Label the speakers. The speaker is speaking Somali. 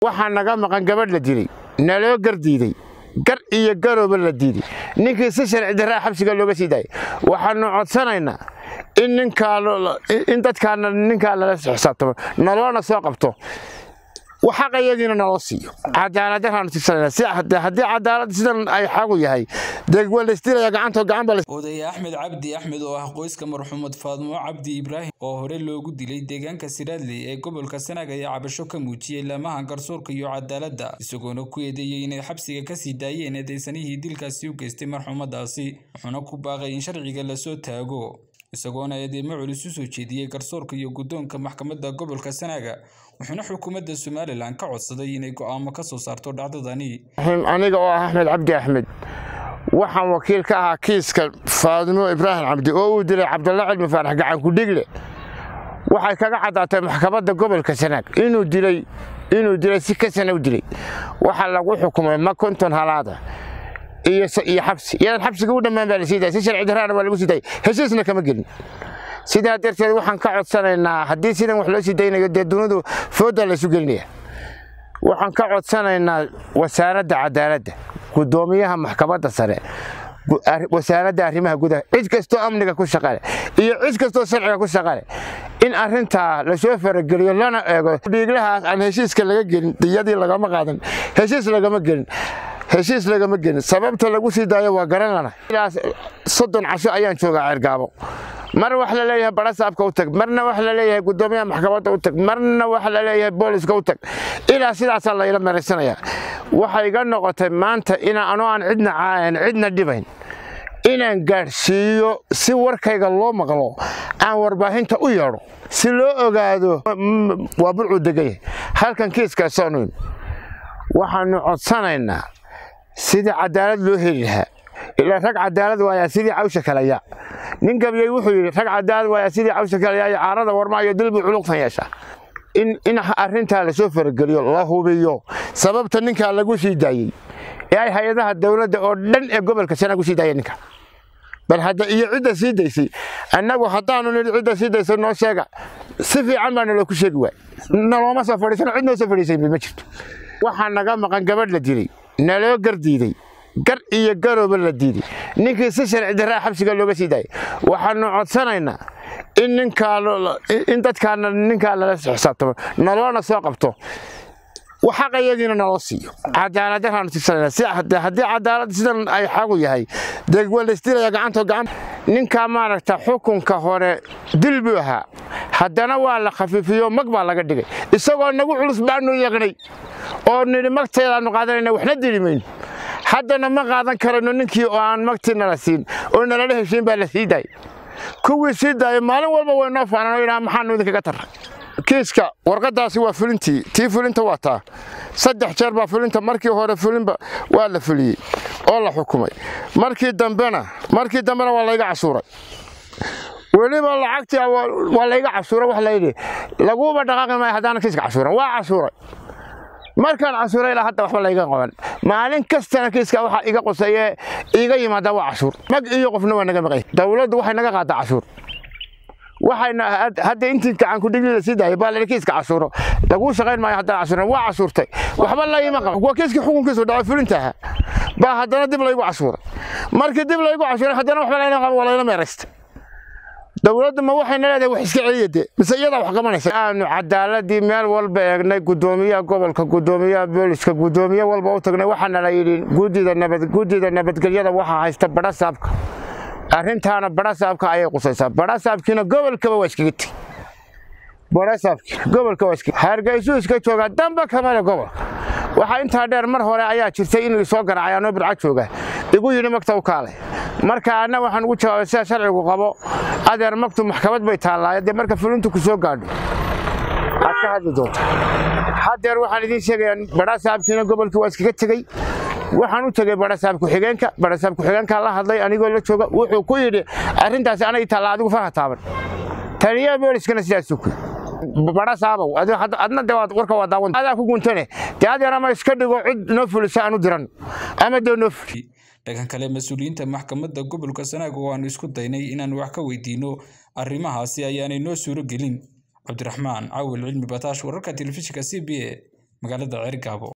Speaker 1: waxaa naga maqan gabadh la dilay naloo gardiiday gar iyo garooba la diiday ninkii si sharci darraa xabsiga looga sii daayay waxaanu codsanaynaa in dadkaana ninkaa lala xisaabtamo naloona soo qabto وحقيقينا نوصي عدالة هانتسنا هدي عدالة سيدنا أي حاجة هي دقول استيلا يقعنته قعن بل
Speaker 2: ودي أحمد وقويس كمرحوم فاطمة عبدي إبراهيم وهري لو جود لي دجان كسراد لي قبل كسنة جاي عبشوك موتشي لما هنكرسور كيو عدالة دا سكونو كويدين حبسي كسي دايين ديسانيه ديل كسيو كاستي مرحوم داسي حناكو باغي شرعي جلسو تاجو isagoona ay macluus soo jeediyay garsoorka iyo gudoonka maxkamadda gobolka Sanaaga wuxuuna xukuumadda Soomaaliland ka codsaday inay go'aamo ka soo saarto dhacdadani
Speaker 1: aniga oo Axmed Cabdi Axmed waxaan wakiil ka ahaa kiiska Faadimo Ibraahim Cabdi oo uu dilay Cabdullaahi Cilmi Faarax gacan ku dhigle waxay kaga cadaatay maxkamadda gobolka Sanaag inuu dilay si ka sana u dilay waxa lagu xukumay ma konton halaada iyo xabsiga u dhamaan baa la siiday si sharci darrada waa lagu siiday heshiisna kama gelin sidaa darteed waxaan ka codsanaynaa haddii sidan wax loo sii daynayo dunidu fooda la isu gelinaya waxaan ka codsanaynaa wasaaradda cadaaladda gudoomiyaha maxkamadda sare wasaaradda arrimaha gudaha cid kastoo amniga ku shaqale iyo cid kastoo sharciga ku shaqale in arinta la soo farageliyo lana eego dhiiglahaas aan heshiiska laga gelin diyadii lagama qaadan heshiis lagama gelin sababta lagu sii daayo waa garan lana ilaa 30 casho ayaan joogaa Ceergaabo mar wax la leeyahay barasaabka u tag marna wax la leeyahay gudoomiyaha maxkamadda u tag marna wax la leeyahay booliska u tag ilaa sidaas la ila maraysanaya waxa iga noqotay maanta aan cidna dhibayn inaan gaarsiiyo si warkayga loo maqlo aan warbaahinta u yeero si loo ogaado waa burcu degay halkan kiiska soonoon waxaanu codsanaynaa sida cadaalad loo heli lahaa ila rag cadaalad waa sidii cawsha kalaya nin gabiyay wuxuu yiri rag cadaalad waa sidii cawsha kalaya caarada warmaayo dilbi culuqtan yeesha in arinta la soo farageliyo la hubiyo sababta ninka lagu sii daayay ay hay'adaha dawladda oo dhan ee gobolka Sanaag ku sii daayay ninka bal hadda iyo cid sii daysay annagu hadaanu cid sii daysay noo sheega si fiican baan loo ku sheegi waay nalooma soo fadhiisan cid noo soo fadhiisay ma jirto waxaa naga maqan gabadh la dilay naloo gardiiday gar iyo garooba la diiday ninkii si sharci darraa xabsiga looga sii daayay waxaanu codsanaynaa in dadkaana ninkaa lala xisaabtamo naloona soo qabto وحقيقينا نوصي عدالة هانتسنا هدي عدالة سيدنا أي حاجة هي دقول استيلا يقعنته قعن نينكا ماركتا حكم كهورة دلبوها حدنا ولا خفيفيو مقبل لقى دقي السوق نقول على سبعنا يغني أو نمكتل أنو قادرين وإحنا دليمين حدنا ما قادن كرنو نكي وان مكتنا لسين وإن له شيء بالسيداي كوي سيداي مالن والله وينوف أنا وينا محنو ذيك قطر كيسكا warqadaasi waa fulintii tii fulinta wataa 3 jeer baa fulinta markii hore fulinba waa la fuliyay oo la xukumay markii dambena waa la iga casuuray waliba lacagtii waa la iga casuuray wax la yiri lagu ba dhaqaaqay ma hadana kiiska casuuray waa casuuray markaan casuuray la hadda wax la iga qaban maalin kasta kiiska waxa iga qosayay iga yimaada waa casuur mag iyo qofna waa naga maqay dawladdu waxay naga qaadaa casuur waxayna hadda intii gacan ku dhigay sidaay baa la kiiska casuuro lagu shaqeyn ma hadda casuuran waa casuurtay waxba la yima qab waa kiiska xukunkiisu dhaw fulintaha baa hadana dib la igu casuuray markii dib la igu casuuray hadana waxba la qab wala la meerayst dawladdu ma waxayna leedahay wax iska celiyade mise iyada wax qabanaysa aanu cadaaladii meel walba eegnay gudoomiyaha gobolka gudoomiyaha booliska gudoomiyaha walba u tagnay waxana la yiri gudida nabadgelyada waxa haysta barasaabka arrintaana barasaabka ayay qusaysaa barasaabkina gobolka waa iskaga tii gobolka waa iskaga hargeysa iska jooga damba kamale gobolka waxa inta dheer mar hore ayaa jirtay in la soo garaacay anoo birca jooga igu yiri maktab kaalay marka ana waxaan ugu jawaabay sida sharcigu qabo adeer maktab maxkamad bay taalaayay marka fulintu ku soo gaadho aad ka hadli doonto hadeer waxaan idin sheegayaa barasaabkina gobolka waa iskaga tagay waxaan u tagay barasaab ku xigeenka la hadlay anigoo la jooga wuxuu ku yiri arintaas anay taala adigu faraha taaban taliya booliskana sidaas ku barasaabow adna dawaad warka waa daawan adaa ku guntane taadiyana ma iska dhigo cid noo fulisa aanu diran ama doono
Speaker 2: dhagan kale mas'uuliyiinta maxkamadda gobolka Sanaag oo aan isku daynay inaan wax ka weydiino arrimahaasi ayaanay noo suuro gelin Cabdiraxmaan Caawil Cilmi Bataash wararka telefishinka CBA magaalada Cerigabo.